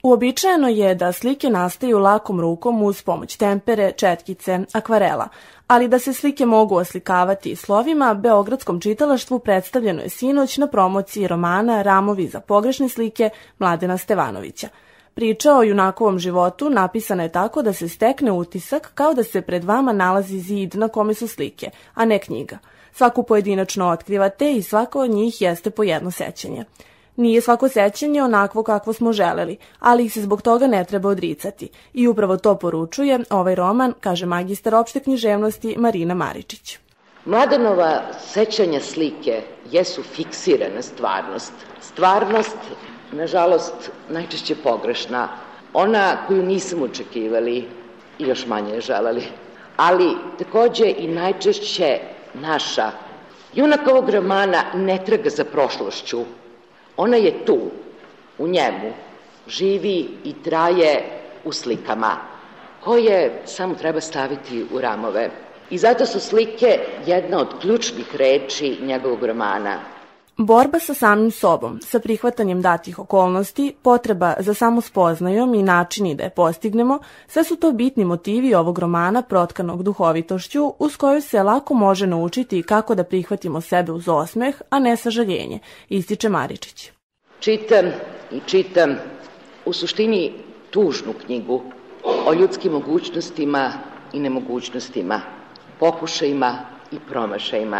Uobičajeno je da slike nastaju lakom rukom uz pomoć tempere, četkice, akvarela, ali da se slike mogu oslikavati slovima, Beogradskom čitalaštvu predstavljeno je sinoć na promociji romana Ramovi za pogrešne slike Mladena Stevanovića. Priča o junakovom životu napisana je tako da se stekne utisak kao da se pred vama nalazi zid na kome su slike, a ne knjiga. Svaku pojedinačno otkrivate i svako od njih jeste po jedno sećanje. Nije svako sećanje onakvo kakvo smo želeli, ali ih se zbog toga ne treba odricati. I upravo to poručuje ovaj roman, kaže magistar opšte književnosti Marina Maričić. Mladenova sećanja slike jesu fiksirana stvarnost. Stvarnost, nažalost, najčešće pogrešna. Ona koju nismo očekivali i još manje želeli. Ali takođe i najčešće naša. Junak ovog romana ne traga za prošlošću. Ona je tu, u njemu, živi i traje u slikama, koje samo treba staviti u ramove. I zato su slike jedna od ključnih reči njegovog romana. Borba sa samim sobom, sa prihvatanjem datih okolnosti, potreba za samospoznajom i načini da je postignemo, sve su to bitni motivi ovog romana protkanog duhovitošću uz koju se lako može naučiti kako da prihvatimo sebe uz osmeh, a ne sažaljenje, ističe Maričić. Čitam i čitam u suštini tužnu knjigu o ljudskim mogućnostima i nemogućnostima, pokušajima i promašajima.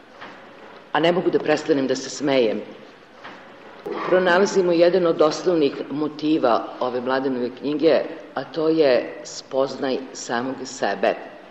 A ne mogu da prestanem da se smejem. Pronalazimo jedan od osnovnih motiva ove Mladenove knjige, a to je spoznaj samog sebe.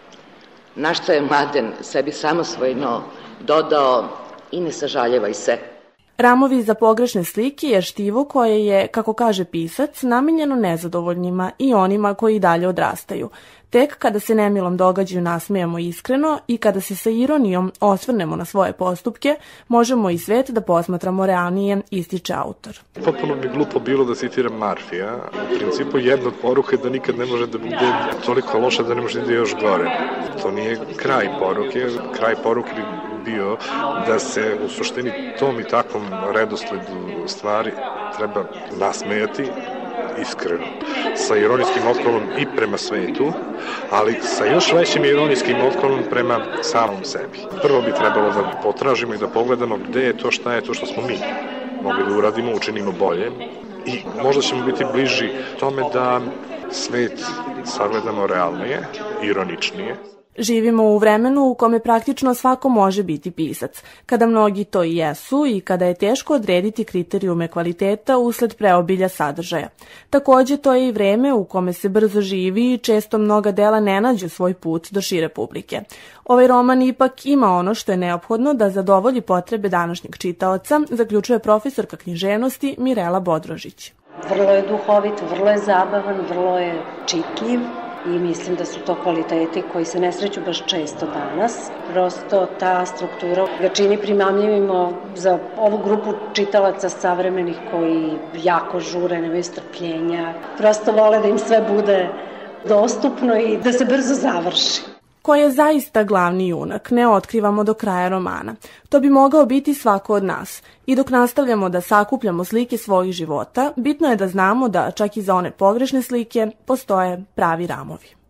Na šta je Mladen sebi samosvojno dodao i ne sažaljevaj se. Ramovi za pogrešne slike je štivo koje je, kako kaže pisac, namenjeno nezadovoljnima i onima koji dalje odrastaju. Tek kada se nemilom događaju nasmejamo iskreno i kada se sa ironijom osvrnemo na svoje postupke, možemo i svet da posmatramo realnije, ističe autor. Potpuno bi glupo bilo da citiram Marfija. U principu jedna od poruka je da nikad ne može da bude toliko loše da ne može da ide još gore. To nije kraj poruke. Kraj poruke bi bio da se u suštini tom i takvom redosledu stvari treba nasmejati iskreno, sa ironijskim otklonom i prema svetu, ali sa još većim ironijskim otklonom prema samom sebi. Prvo bi trebalo da potražimo i da pogledamo gde je to, šta je to što smo mi mogli da uradimo, učinimo bolje i možda ćemo biti bliži tome da svet sagledamo realnije, ironičnije. Živimo u vremenu u kome praktično svako može biti pisac, kada mnogi to i jesu i kada je teško odrediti kriterijume kvaliteta usled preobilja sadržaja. Takođe, to je i vreme u kome se brzo živi i često mnoga dela ne nađu svoj put do šire publike. Ovaj roman ipak ima ono što je neophodno da zadovolji potrebe današnjeg čitaoca, zaključuje profesorka književnosti Mirela Bodrožić. Vrlo je duhovit, vrlo je zabavan, vrlo je čitljiv. I mislim da su to kvaliteti koji se ne sreću baš često danas. Prosto ta struktura ga čini primamljivimo za ovu grupu čitalaca savremenih koji jako žure, nemaju strpljenja. Prosto vole da im sve bude dostupno i da se brzo završi. Ko je zaista glavni junak, ne otkrivamo do kraja romana. To bi mogao biti svako od nas. I dok nastavljamo da sakupljamo slike svojih života, bitno je da znamo da čak i za one pogrešne slike postoje pravi ramovi.